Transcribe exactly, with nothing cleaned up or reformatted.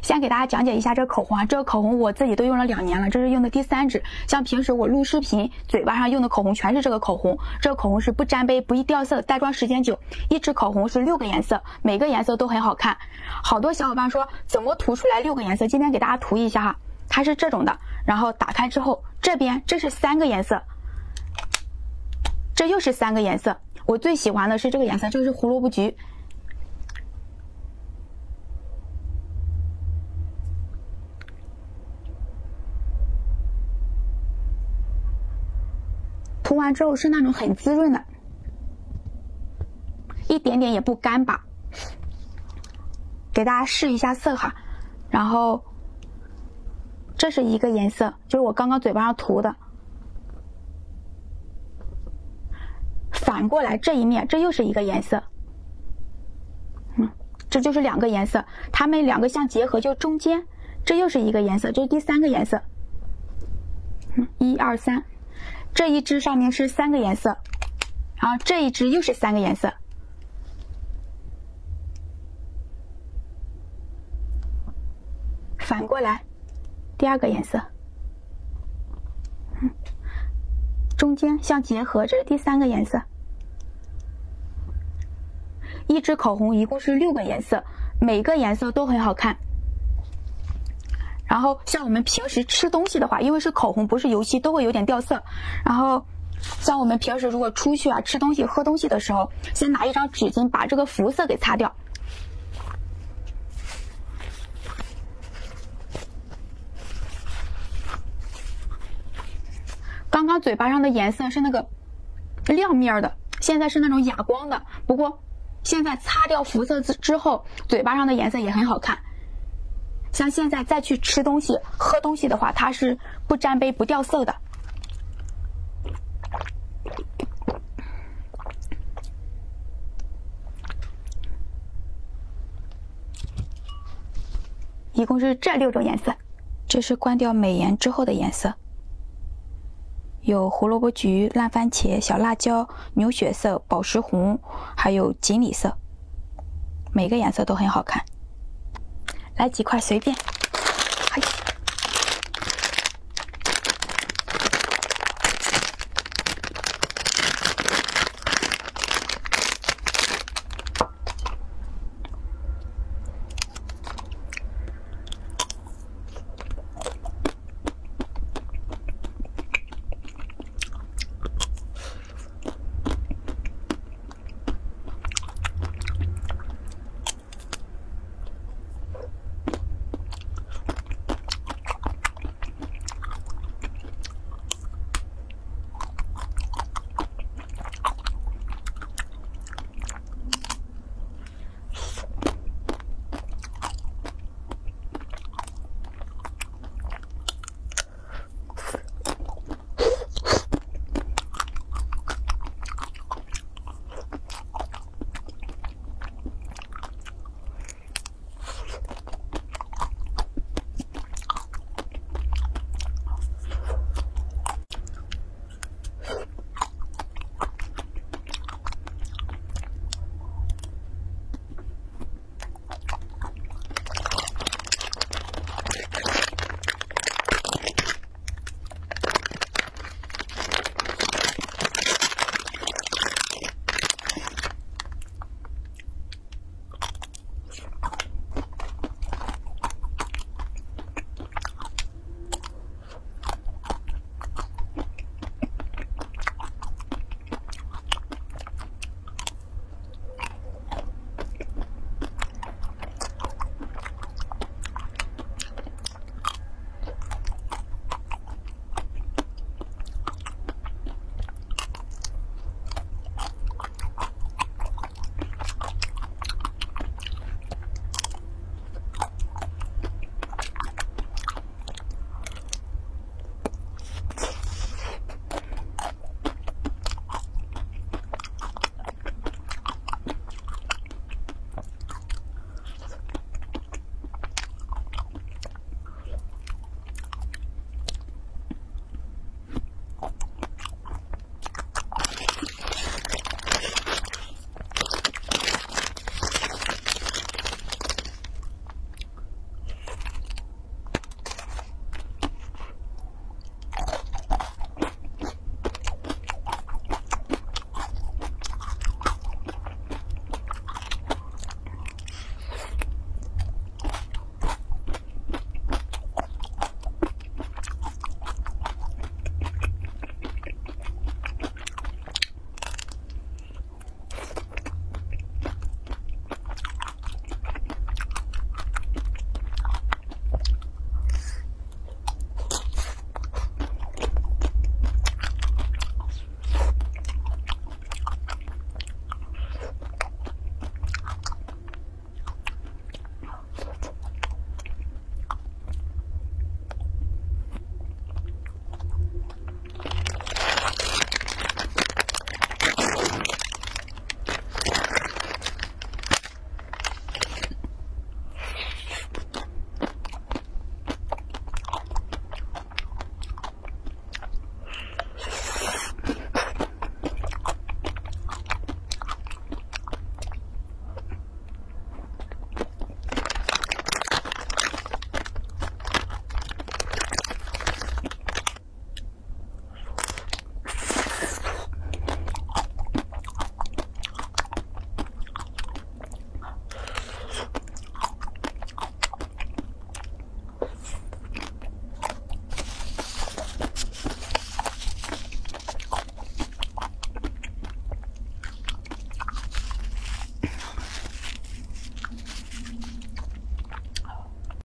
先给大家讲解一下这个口红啊，这个口红我自己都用了两年了，这是用的第三支。像平时我录视频，嘴巴上用的口红全是这个口红，这个口红是不沾杯、不易掉色，带妆时间久。一支口红是六个颜色，每个颜色都很好看。好多小伙伴说怎么涂出来六个颜色？今天给大家涂一下哈，它是这种的，然后打开之后，这边这是三个颜色，这又是三个颜色。我最喜欢的是这个颜色，这个是胡萝卜橘。涂完之后是那种很滋润的，一点点也不干巴。给大家试一下色哈，然后这是一个颜色，就是我刚刚嘴巴上涂的。反过来这一面，这又是一个颜色，嗯，这就是两个颜色，它们两个相结合，就中间这又是一个颜色，这是第三个颜色。嗯，一二三。这一支上面是三个颜色，然后这一支又是三个颜色，反过来第二个颜色，嗯，中间相结合，这是第三个颜色。一支口红一共是六个颜色，每个颜色都很好看。然后像我们平时吃东西的话，因为是口红不是油漆，都会有点掉色。然后像我们平时如果出去啊吃东西喝东西的时候，先拿一张纸巾把这个浮色给擦掉。刚刚嘴巴上的颜色是那个亮面的，现在是那种哑光的。不过现在擦掉浮色之后，嘴巴上的颜色也很好看。像现在再去吃东西、喝东西的话，它是不沾杯、不掉色的。一共是这六种颜色，这是关掉美颜之后的颜色，有胡萝卜橘、烂番茄、小辣椒、牛血色、宝石红，还有锦鲤色，每个颜色都很好看。来几块随便，哎。